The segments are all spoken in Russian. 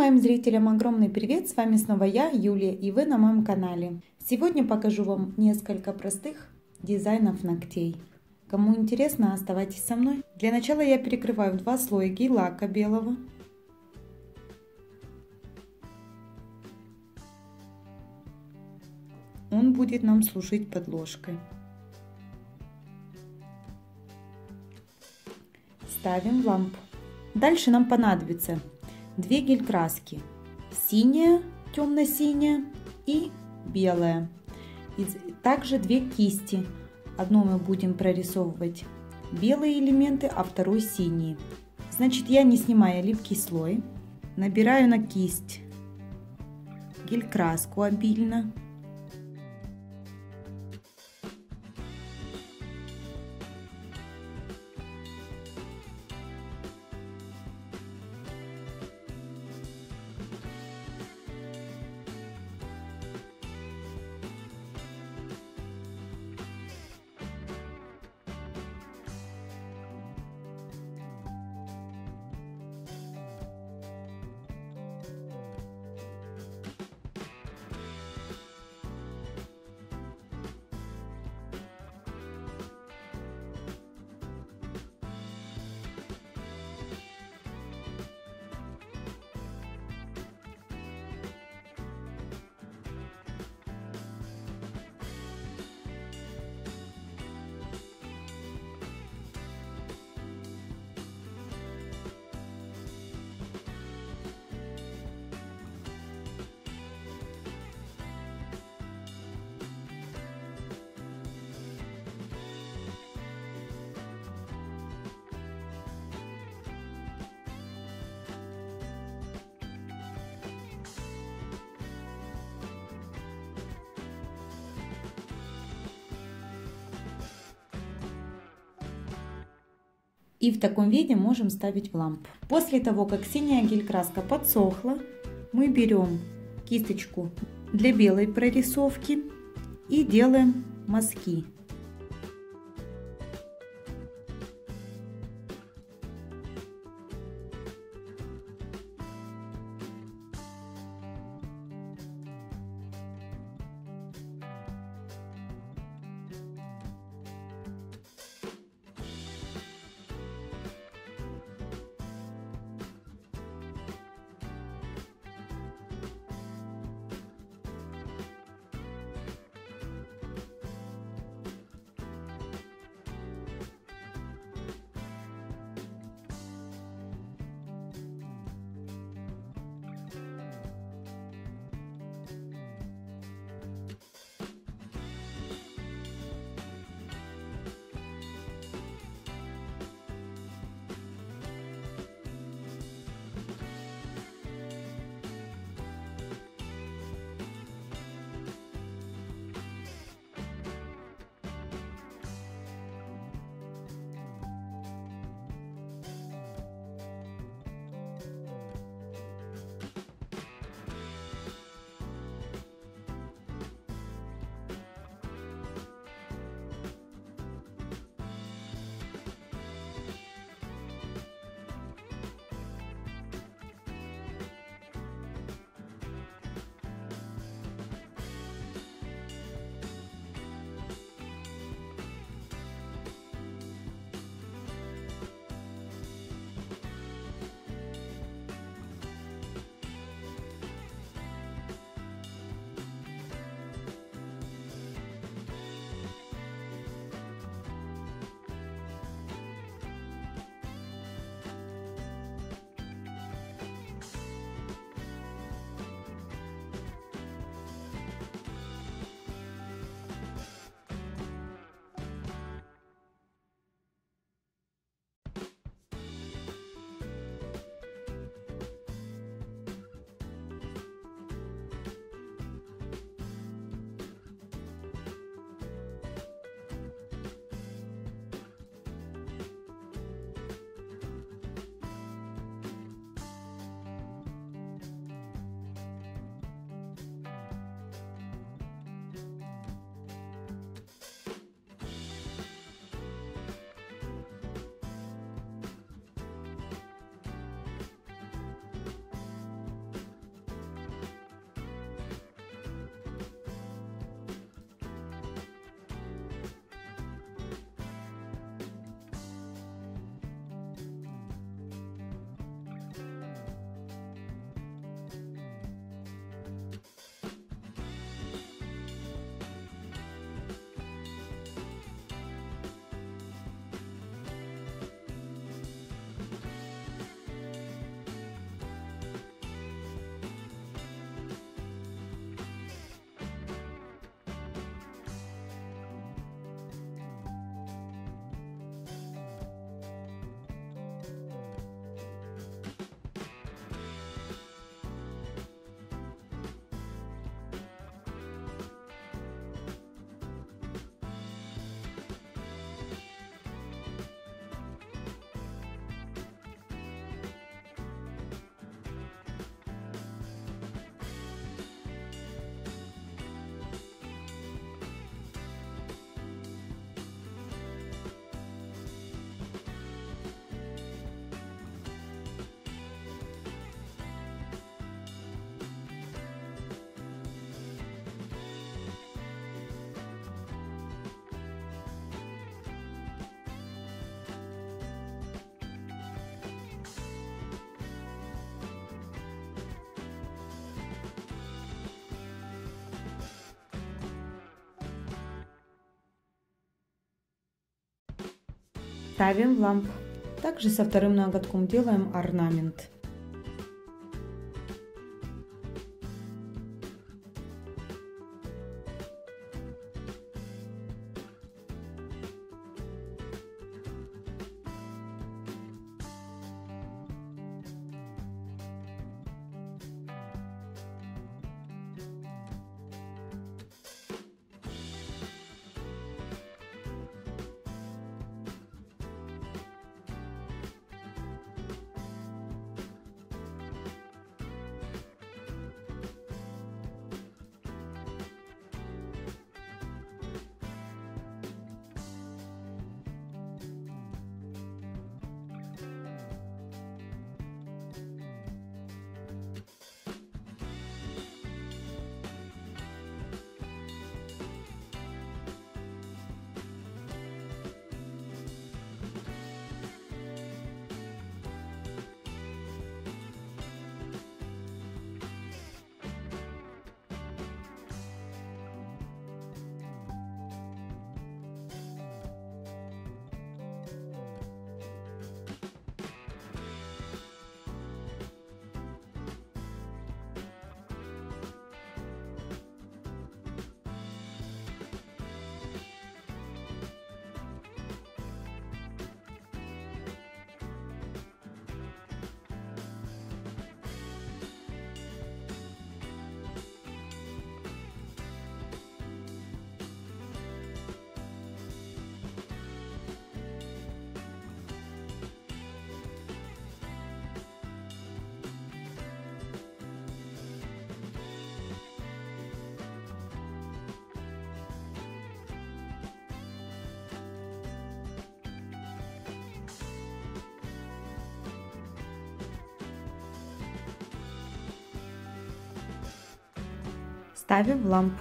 моим зрителям огромный привет! С вами снова я, Юлия, и вы на моем канале. Сегодня покажу вам несколько простых дизайнов ногтей. Кому интересно, оставайтесь со мной. Для начала я перекрываю 2 слоя гель-лака белого. Он будет нам служить подложкой. Ставим лампу. Дальше нам понадобится 2 гель-краски. Синяя, темно-синяя и белая. И также 2 кисти. Одну мы будем прорисовывать белые элементы, а второй синие. Значит, я, не снимая липкий слой, набираю на кисть гель-краску обильно. И в таком виде можем ставить в лампу. После того, как синяя гель-краска подсохла, мы берем кисточку для белой прорисовки и делаем мазки. ставим в лампу. Также со вторым ноготком делаем орнамент. Ставим в лампу.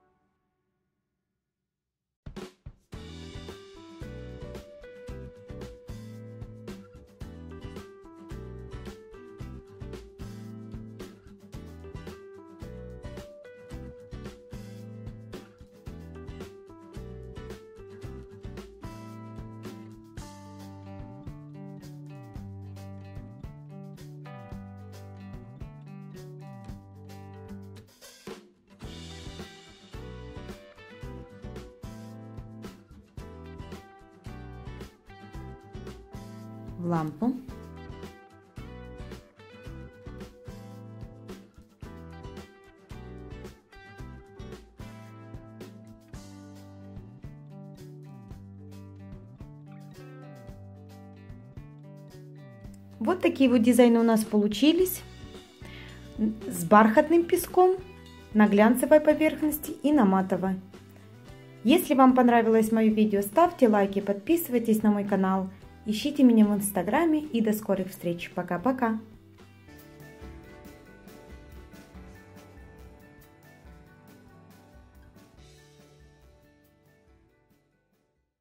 В лампу. Вот такие вот дизайны у нас получились с бархатным песком на глянцевой поверхности и на матовой. Если вам понравилось мое видео, ставьте лайки, подписывайтесь на мой канал. Ищите меня в инстаграме и до скорых встреч. Пока-пока.